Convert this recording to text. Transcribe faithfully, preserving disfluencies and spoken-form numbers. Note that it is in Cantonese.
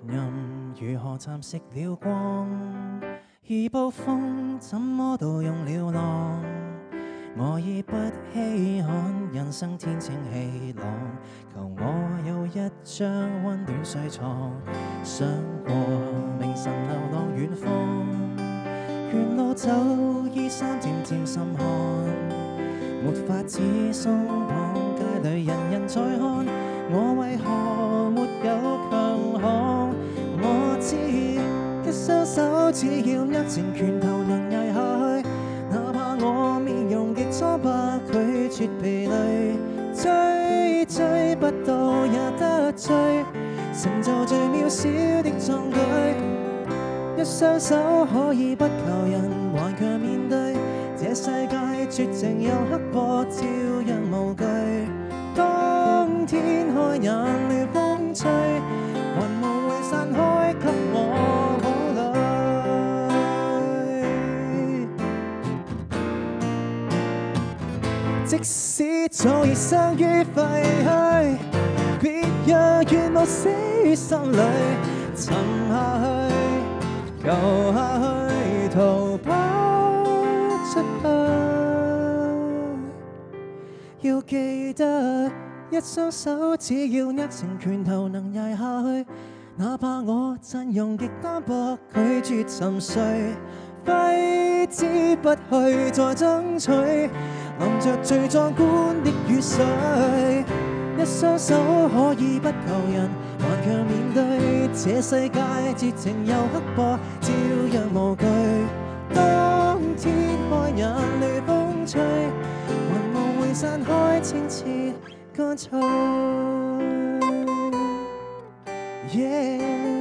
暗如何暫熄了光？而暴風怎麼都用了浪？我已不稀罕人生天清氣朗，求我有一張溫暖睡床。想過明晨流浪遠方，沿路走衣衫漸漸滲汗，沒法子鬆綁，街裏人人在看，我為何沒有強項？我知一雙手只要握成拳頭能捱下去，哪怕我面容極蒼白，拒絕疲累，追追不到也得追，成就最渺小的壯舉。一雙手可以不求人，頑強面對這世界絕情又刻薄，照樣無懼。當天開眼淚風吹，雲霧會散開給我鼓勵。即使早已生於廢墟，別讓願望死於心裏，沉下去，救下去，逃不出去。要記得，一雙手只要握成拳頭能捱下去，哪怕我陣容極單薄，拒絕沉睡，揮之不去再爭取，淋着最壯觀的雨水。一雙手可以不求人，頑強面對這世界絕情又刻薄，照樣無懼。當天開眼淚風吹，雲霧會散開，清澈乾脆。Yeah